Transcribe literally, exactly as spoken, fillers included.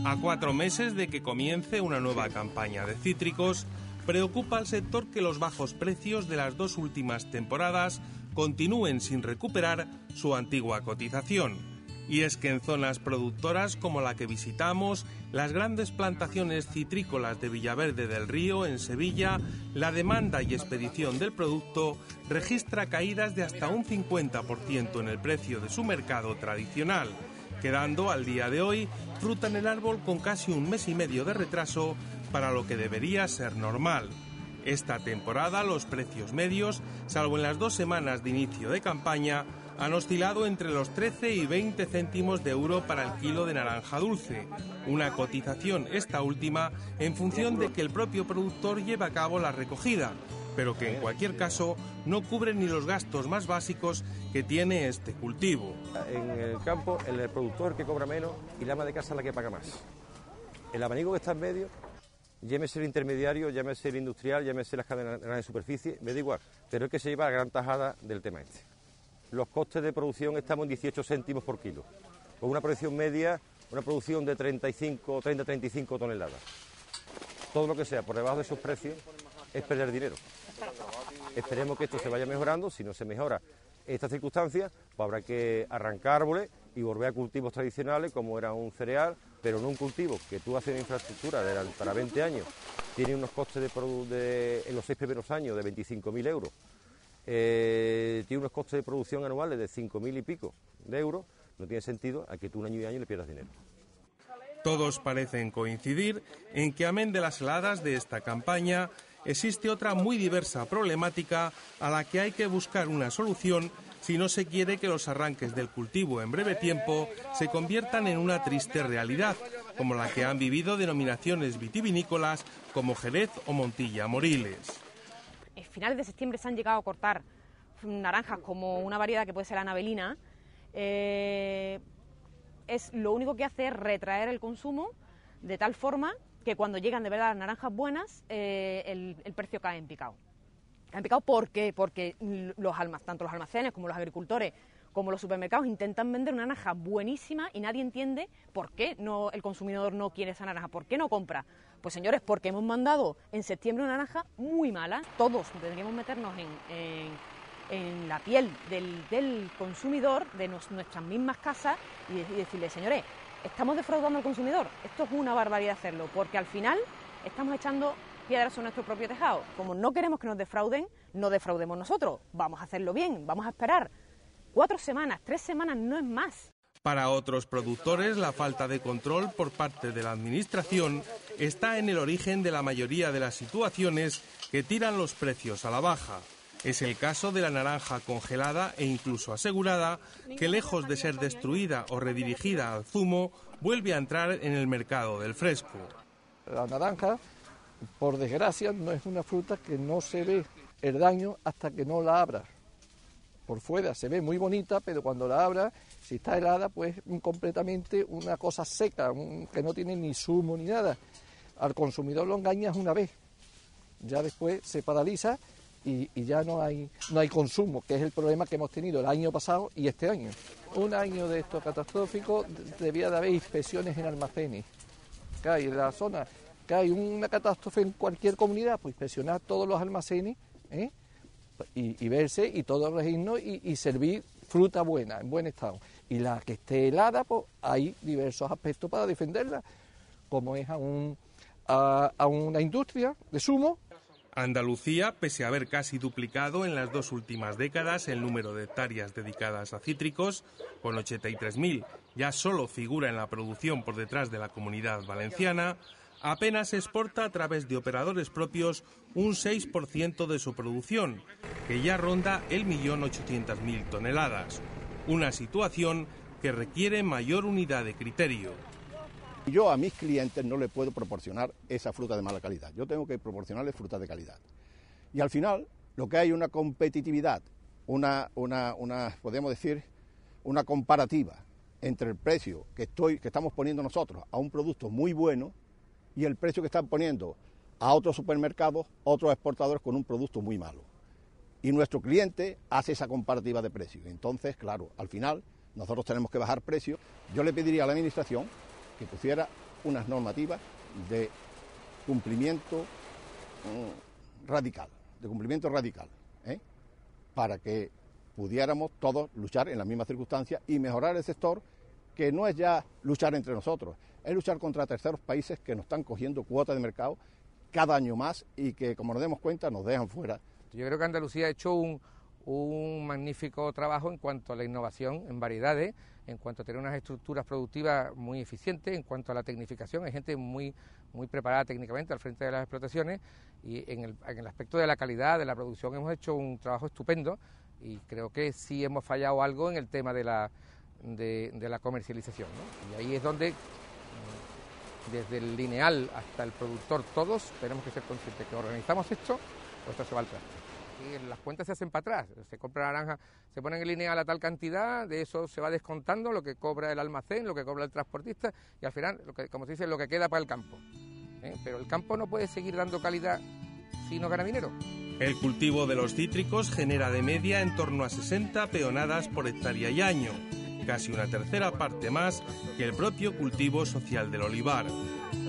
A cuatro meses de que comience una nueva campaña de cítricos, preocupa al sector que los bajos precios de las dos últimas temporadas continúen sin recuperar su antigua cotización. Y es que en zonas productoras como la que visitamos, las grandes plantaciones citrícolas de Villaverde del Río, en Sevilla, la demanda y expedición del producto registra caídas de hasta un cincuenta por ciento en el precio de su mercado tradicional, quedando al día de hoy fruta en el árbol con casi un mes y medio de retraso para lo que debería ser normal. Esta temporada los precios medios, salvo en las dos semanas de inicio de campaña, han oscilado entre los trece y veinte céntimos de euro para el kilo de naranja dulce, una cotización esta última en función de que el propio productor lleve a cabo la recogida, pero que en cualquier caso no cubre ni los gastos más básicos que tiene este cultivo. En el campo, el productor que cobra menos y la ama de casa la que paga más. El abanico que está en medio, llámese el intermediario, llámese el industrial, llámese las cadenas de superficie, me da igual, pero es que se lleva la gran tajada del tema este. Los costes de producción estamos en dieciocho céntimos por kilo, con una producción media, una producción de treinta y cinco, treinta a treinta y cinco toneladas. Todo lo que sea por debajo de esos precios es perder dinero. Esperemos que esto se vaya mejorando. Si no se mejora estas circunstancias, pues habrá que arrancar árboles y volver a cultivos tradicionales como era un cereal, pero no un cultivo que tú haces en infraestructura de, para veinte años, tiene unos costes de, de, en los seis primeros años de veinticinco mil euros, eh, tiene unos costes de producción anuales de cinco mil y pico de euros. No tiene sentido a que tú un año y año le pierdas dinero. Todos parecen coincidir en que, amén de las heladas de esta campaña, existe otra muy diversa problemática a la que hay que buscar una solución si no se quiere que los arranques del cultivo en breve tiempo se conviertan en una triste realidad, como la que han vivido denominaciones vitivinícolas como Jerez o Montilla Moriles. En finales de septiembre se han llegado a cortar naranjas como una variedad que puede ser la anabelina. Eh, es lo único que hace es retraer el consumo de tal forma que cuando llegan de verdad las naranjas buenas, eh, el, el precio cae en picado. Cae en picado ¿por qué? Porque los almac- tanto los almacenes como los agricultores como los supermercados intentan vender una naranja buenísima y nadie entiende por qué no, el consumidor no quiere esa naranja, por qué no compra. Pues señores, porque hemos mandado en septiembre una naranja muy mala. Todos deberíamos meternos en, en, en la piel del, del consumidor, de nos, nuestras mismas casas y, y decirle, señores, estamos defraudando al consumidor. Esto es una barbaridad hacerlo, porque al final estamos echando piedras sobre nuestro propio tejado. Como no queremos que nos defrauden, no defraudemos nosotros. Vamos a hacerlo bien, vamos a esperar cuatro semanas, tres semanas, no es más. Para otros productores, la falta de control por parte de la Administración está en el origen de la mayoría de las situaciones que tiran los precios a la baja. Es el caso de la naranja congelada e incluso asegurada, que lejos de ser destruida o redirigida al zumo, vuelve a entrar en el mercado del fresco. La naranja, por desgracia, no es una fruta que no se ve el daño hasta que no la abras. Por fuera se ve muy bonita, pero cuando la abras, si está helada, pues completamente una cosa seca, un, que no tiene ni zumo ni nada. Al consumidor lo engañas una vez, ya después se paraliza y, y ya no hay, no hay consumo, que es el problema que hemos tenido el año pasado y este año. Un año de esto catastrófico, debía de haber inspecciones en almacenes, que hay en la zona, que hay una catástrofe en cualquier comunidad, pues inspeccionar todos los almacenes, ¿eh? Y, y verse y todo regirnos y, y servir fruta buena, en buen estado. Y la que esté helada, pues hay diversos aspectos para defenderla, como es a, un, a, a una industria de zumo. Andalucía, pese a haber casi duplicado en las dos últimas décadas el número de hectáreas dedicadas a cítricos, con ochenta y tres mil, ya solo figura en la producción por detrás de la Comunidad Valenciana, apenas exporta a través de operadores propios un seis por ciento de su producción, que ya ronda el millón ochocientas mil toneladas. Una situación que requiere mayor unidad de criterio. Yo a mis clientes no les puedo proporcionar esa fruta de mala calidad. Yo tengo que proporcionarles fruta de calidad. Y al final, lo que hay una competitividad, una, una, una podemos decir, una comparativa entre el precio que, estoy, que estamos poniendo nosotros a un producto muy bueno y el precio que están poniendo a otros supermercados, otros exportadores con un producto muy malo. Y nuestro cliente hace esa comparativa de precios. Entonces, claro, al final nosotros tenemos que bajar precios. Yo le pediría a la Administración que pusiera unas normativas de cumplimiento mmm, radical, de cumplimiento radical, ¿eh? para que pudiéramos todos luchar en las mismas circunstancias y mejorar el sector, que no es ya luchar entre nosotros, es luchar contra terceros países que nos están cogiendo cuotas de mercado cada año más y que, como nos demos cuenta, nos dejan fuera. Yo creo que Andalucía ha hecho un, un magnífico trabajo en cuanto a la innovación en variedades, en cuanto a tener unas estructuras productivas muy eficientes, en cuanto a la tecnificación, hay gente muy, muy preparada técnicamente al frente de las explotaciones, y en el, en el aspecto de la calidad de la producción hemos hecho un trabajo estupendo, y creo que sí hemos fallado algo en el tema de la, de, de la comercialización, ¿no? Y ahí es donde, desde el lineal hasta el productor, todos tenemos que ser conscientes que organizamos esto, o esto se va al traste. Y las cuentas se hacen para atrás, se compra naranja, se pone en el lineal a tal cantidad, de eso se va descontando lo que cobra el almacén, lo que cobra el transportista, y al final, lo que, como se dice, lo que queda para el campo. ¿Eh? Pero el campo no puede seguir dando calidad si no gana dinero. El cultivo de los cítricos genera de media en torno a sesenta peonadas por hectárea y año, casi una tercera parte más que el propio cultivo social del olivar.